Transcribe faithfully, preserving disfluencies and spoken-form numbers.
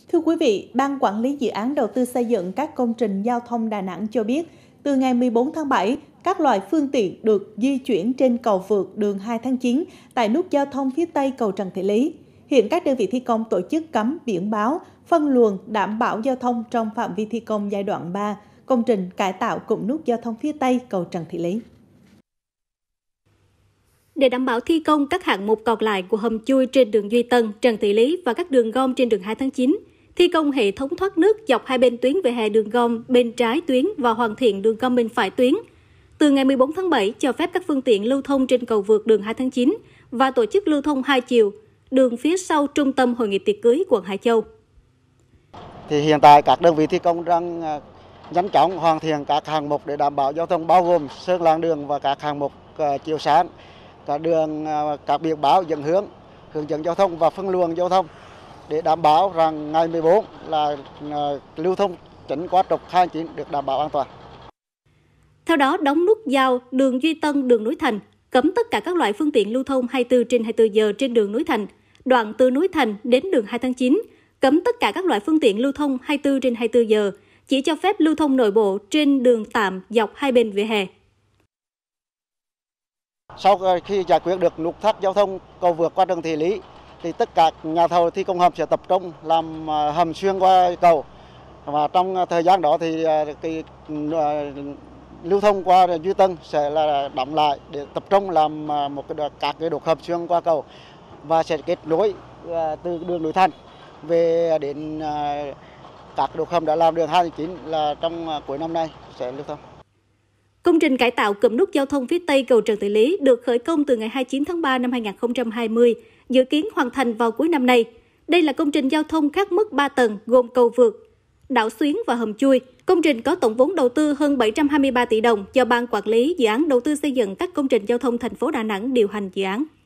Thưa quý vị, Ban Quản lý Dự án Đầu tư xây dựng các công trình giao thông Đà Nẵng cho biết, từ ngày mười bốn tháng bảy, các loại phương tiện được di chuyển trên cầu vượt đường hai tháng chín tại nút giao thông phía Tây cầu Trần Thị Lý. Hiện các đơn vị thi công tổ chức cắm biển báo, phân luồng đảm bảo giao thông trong phạm vi thi công giai đoạn ba, công trình cải tạo cụm nút giao thông phía Tây cầu Trần Thị Lý. Để đảm bảo thi công các hạng mục còn lại của hầm chui trên đường Duy Tân, Trần Thị Lý và các đường gom trên đường hai tháng chín, thi công hệ thống thoát nước dọc hai bên tuyến vỉa hè đường gom bên trái tuyến và hoàn thiện đường gom bên phải tuyến. Từ ngày mười bốn tháng bảy, cho phép các phương tiện lưu thông trên cầu vượt đường hai tháng chín và tổ chức lưu thông hai chiều, đường phía sau Trung tâm Hội nghị tiệc cưới quận Hải Châu. Thì hiện tại các đơn vị thi công đang nhanh chóng hoàn thiện các hạng mục để đảm bảo giao thông, bao gồm sơn làn đường và các hạng mục uh, chiếu sáng, các đường uh, các biển báo dẫn hướng, hướng dẫn giao thông và phân luồng giao thông để đảm bảo rằng ngày mười bốn là uh, lưu thông chính qua trục hai chín được đảm bảo an toàn. Theo đó, đóng nút giao đường Duy Tân, đường Núi Thành, cấm tất cả các loại phương tiện lưu thông hai mươi bốn trên hai mươi bốn giờ trên đường Núi Thành, đoạn từ Núi Thành đến đường hai tháng chín, cấm tất cả các loại phương tiện lưu thông hai mươi bốn trên hai mươi bốn giờ, chỉ cho phép lưu thông nội bộ trên đường tạm dọc hai bên vỉa hè. Sau khi giải quyết được nút thắt giao thông cầu vượt qua Trần Thị Lý, thì tất cả nhà thầu thi công hầm sẽ tập trung làm hầm xuyên qua cầu. Và trong thời gian đó thì cái lưu thông qua Duy Tân sẽ là đóng lại để tập trung làm một cái các cái đột hầm xuyên qua cầu và sẽ kết nối từ đường Núi Thành về đến các đột hầm đã làm đường hai tháng chín là trong cuối năm nay sẽ lưu thông. Công trình cải tạo cụm nút giao thông phía Tây cầu Trần Thị Lý được khởi công từ ngày hai mươi chín tháng ba năm hai nghìn không trăm hai mươi, dự kiến hoàn thành vào cuối năm nay. Đây là công trình giao thông khác mức ba tầng gồm cầu vượt, đảo xuyến và hầm chui. Công trình có tổng vốn đầu tư hơn bảy trăm hai mươi ba tỷ đồng do Ban Quản lý Dự án Đầu tư xây dựng các công trình giao thông thành phố Đà Nẵng điều hành dự án.